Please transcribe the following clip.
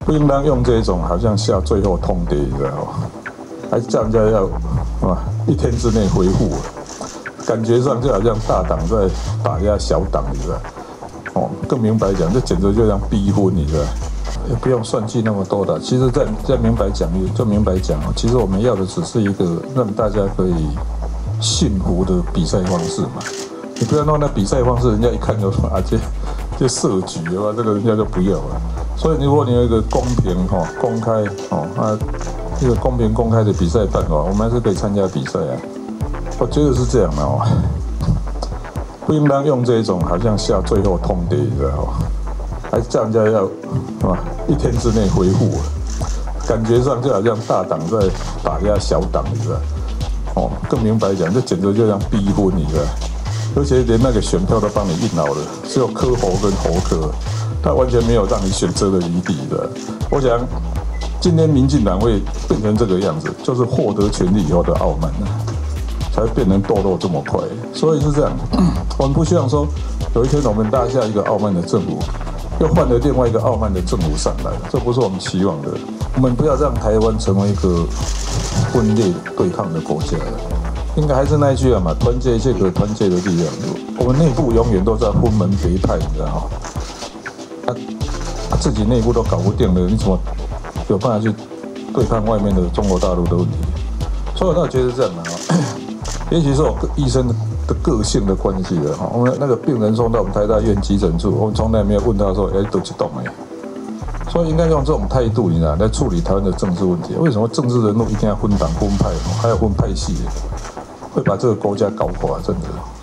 不应当用这种好像下最后通牒，你知道吗？还叫人家要1天之内恢复，感觉上就好像大党在打压小党，你知道？更明白讲，这简直就像逼婚，你知道？也不用算计那么多的。其实再明白讲，就明白讲，其实我们要的只是一个让大家可以幸福的比赛方式嘛。你不要弄那比赛方式，人家一看就说这设局的话，这个人家就不要了。所以如果你有一个公平公开一个公平公开的比赛办法，我们还是可以参加比赛啊。我觉得是这样的不应当用这种好像下最后通牒，你知道吗？还叫人家要1天之内恢复，感觉上就好像大党在打压小党，你知道？更明白讲，这简直就像逼婚，你知道？而且连那个选票都帮你印好了，只有柯侯跟侯柯，他完全没有让你选择的余地的。我想，今天民进党会变成这个样子，就是获得权力以后的傲慢才会变成堕落这么快。所以是这样，我们不希望说有一天我们搭下一个傲慢的政府，又换了另外一个傲慢的政府上来，这不是我们期望的。我们不要让台湾成为一个分裂对抗的国家了。应该还是那一句嘛，团结一切可团结的力量。我们内部永远都在分门别派，你知道吗？自己内部都搞不定了，你怎么有办法去对抗外面的中国大陆的问题？所以我倒觉得这样也许是我医生的个性的关系的我们那个病人送到我们台大医院急诊处，我们从来没有问他说，都去动所以应该用这种态度，你知道，来处理台湾的政治问题。为什么政治人物一定要分党分派，还要分派系？会把这个国家搞垮，真的。